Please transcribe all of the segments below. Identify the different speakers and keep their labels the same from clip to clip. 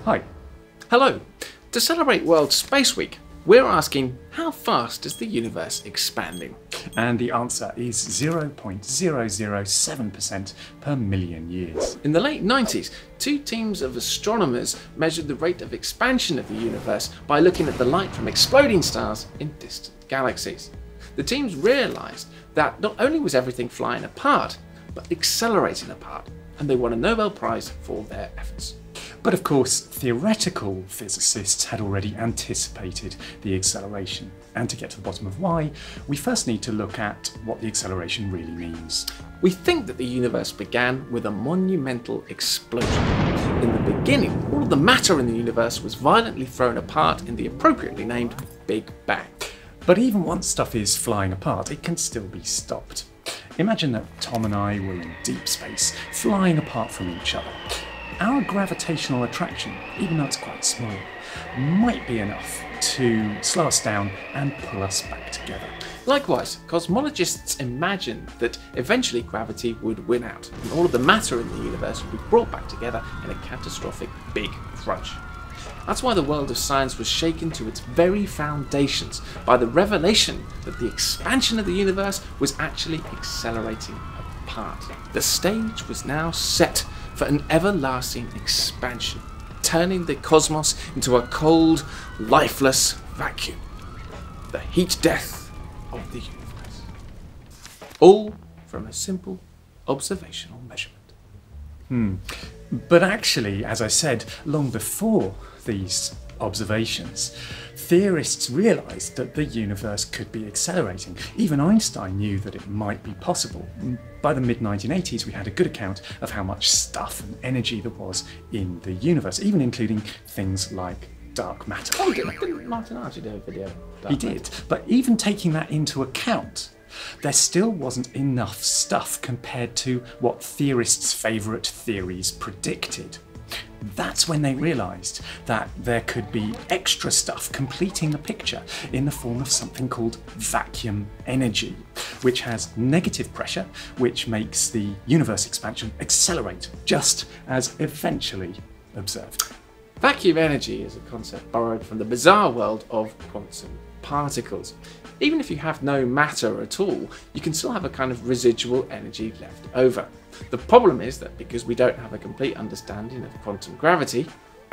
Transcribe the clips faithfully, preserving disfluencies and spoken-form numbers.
Speaker 1: Hi.
Speaker 2: Hello. To celebrate World Space Week, we're asking, how fast is the universe expanding?
Speaker 1: And the answer is zero point zero zero seven percent per million years.
Speaker 2: In the late nineties, two teams of astronomers measured the rate of expansion of the universe by looking at the light from exploding stars in distant galaxies. The teams realised that not only was everything flying apart, but accelerating apart, and they won a Nobel Prize for their efforts.
Speaker 1: But of course, theoretical physicists had already anticipated the acceleration. And to get to the bottom of why, we first need to look at what the acceleration really means.
Speaker 2: We think that the universe began with a monumental explosion. In the beginning, all of the matter in the universe was violently thrown apart in the appropriately named Big Bang.
Speaker 1: But even once stuff is flying apart, it can still be stopped. Imagine that Tom and I were in deep space, flying apart from each other. Our gravitational attraction, even though it's quite small, might be enough to slow us down and pull us back together.
Speaker 2: Likewise, cosmologists imagined that eventually gravity would win out, and all of the matter in the universe would be brought back together in a catastrophic big crunch. That's why the world of science was shaken to its very foundations by the revelation that the expansion of the universe was actually accelerating apart. The stage was now set for an everlasting expansion, turning the cosmos into a cold, lifeless vacuum. The heat death of the universe. All from a simple observational measurement.
Speaker 1: Hmm. But actually, as I said, long before these observations, theorists realised that the universe could be accelerating. Even Einstein knew that it might be possible. By the mid nineteen eighties, we had a good account of how much stuff and energy there was in the universe, even including things like dark matter.
Speaker 2: Oh, didn't, didn't Martin Archie do a video?
Speaker 1: He did, but even taking that into account, there still wasn't enough stuff compared to what theorists' favourite theories predicted. That's when they realised that there could be extra stuff completing the picture in the form of something called vacuum energy, which has negative pressure, which makes the universe expansion accelerate, just as eventually observed.
Speaker 2: Vacuum energy is a concept borrowed from the bizarre world of Pontzen particles. Even if you have no matter at all, you can still have a kind of residual energy left over. The problem is that because we don't have a complete understanding of quantum gravity,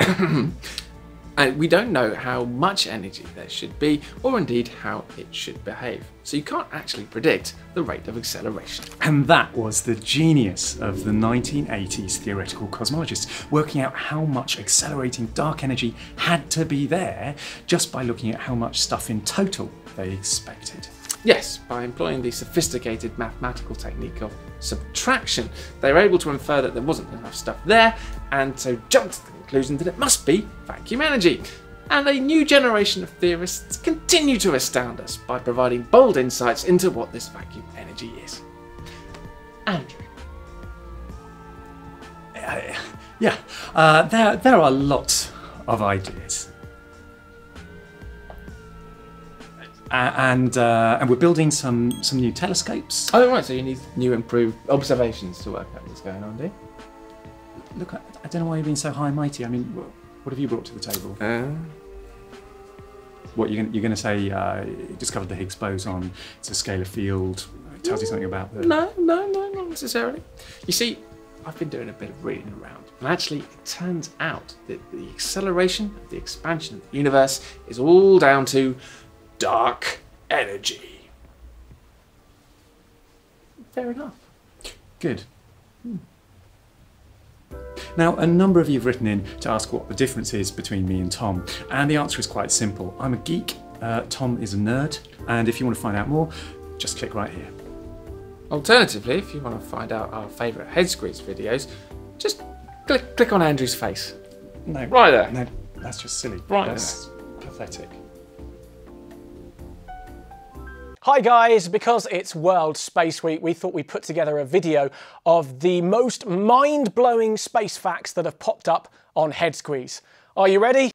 Speaker 2: and we don't know how much energy there should be, or indeed how it should behave. So you can't actually predict the rate of acceleration.
Speaker 1: And that was the genius of the nineteen eighties theoretical cosmologists, working out how much accelerating dark energy had to be there just by looking at how much stuff in total they expected.
Speaker 2: Yes, by employing the sophisticated mathematical technique of subtraction, they were able to infer that there wasn't enough stuff there, and so jumped to the conclusion that it must be vacuum energy. And a new generation of theorists continue to astound us by providing bold insights into what this vacuum energy is. Andrew.
Speaker 1: Uh, yeah, uh, there, there are lots of ideas. Uh, and uh, and we're building some some new telescopes.
Speaker 2: Oh right, so you need new improved observations to work out what's going on, do you?
Speaker 1: Look, I, I don't know why you're being so high and mighty. I mean, what, what have you brought to the table?
Speaker 2: Uh,
Speaker 1: what you're gonna, you're going to say? Uh, you discovered the Higgs boson. It's a scalar field. It tells you something about the.
Speaker 2: No, no, no, not necessarily. You see, I've been doing a bit of reading around, and actually, it turns out that the acceleration of the expansion of the universe is all down to dark energy. Fair enough.
Speaker 1: Good. Hmm. Now, a number of you have written in to ask what the difference is between me and Tom, and the answer is quite simple. I'm a geek, uh, Tom is a nerd, and if you want to find out more, just click right here.
Speaker 2: Alternatively, if you want to find out our favourite head squeeze videos, just click, click on Andrew's face.
Speaker 1: No,
Speaker 2: right there.
Speaker 1: No, that's just silly.
Speaker 2: Right
Speaker 1: That's pathetic.
Speaker 3: Hi guys, because it's World Space Week, we thought we'd put together a video of the most mind-blowing space facts that have popped up on Head Squeeze. Are you ready?